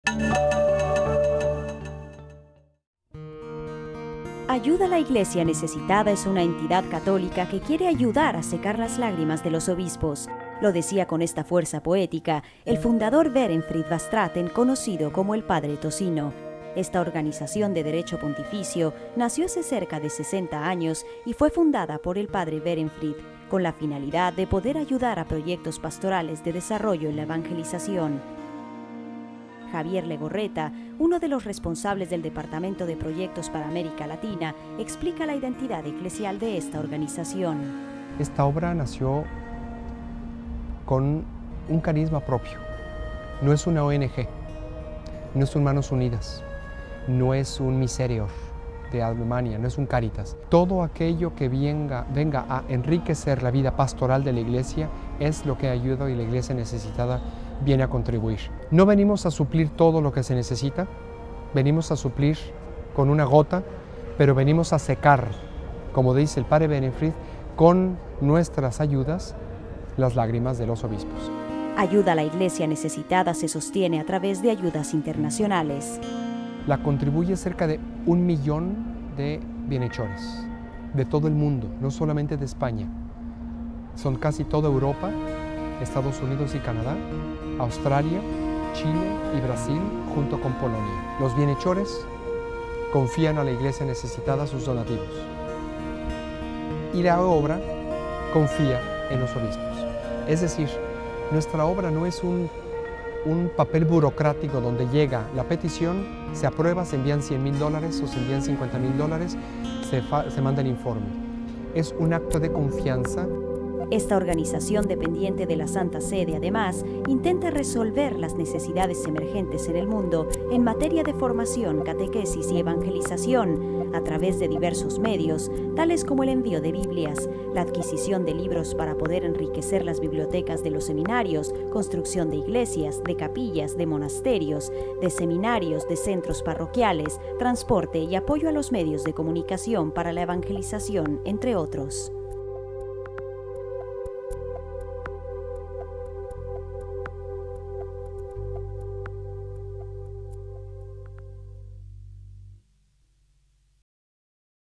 Ayuda a la Iglesia Necesitada es una entidad católica que quiere ayudar a secar las lágrimas de los obispos. Lo decía con esta fuerza poética el fundador Berenfrid Vastraten, conocido como el Padre Tocino. Esta organización de derecho pontificio nació hace cerca de 60 años y fue fundada por el Padre Berenfrid, con la finalidad de poder ayudar a proyectos pastorales de desarrollo en la evangelización. Javier Legorreta, uno de los responsables del Departamento de Proyectos para América Latina, explica la identidad eclesial de esta organización. Esta obra nació con un carisma propio. No es una ONG, no es un Manos Unidas, no es un Miserior de Alemania, no es un Cáritas. Todo aquello que venga a enriquecer la vida pastoral de la Iglesia es lo que ayuda y la Iglesia Necesitada viene a contribuir. No venimos a suplir todo lo que se necesita, venimos a suplir con una gota, pero venimos a secar, como dice el Padre Berenfrid, con nuestras ayudas, las lágrimas de los obispos. Ayuda a la Iglesia Necesitada se sostiene a través de ayudas internacionales. La contribuye cerca de 1 millón de bienhechores de todo el mundo, no solamente de España. Son casi toda Europa, Estados Unidos y Canadá, Australia, Chile y Brasil, junto con Polonia. Los bienhechores confían a la Iglesia Necesitada sus donativos y la obra confía en los obispos. Es decir, nuestra obra no es un papel burocrático donde llega la petición, se aprueba, se envían $100,000 o se envían $50,000, se manda el informe. Es un acto de confianza. Esta organización dependiente de la Santa Sede, además, intenta resolver las necesidades emergentes en el mundo en materia de formación, catequesis y evangelización a través de diversos medios, tales como el envío de Biblias, la adquisición de libros para poder enriquecer las bibliotecas de los seminarios, construcción de iglesias, de capillas, de monasterios, de seminarios, de centros parroquiales, transporte y apoyo a los medios de comunicación para la evangelización, entre otros.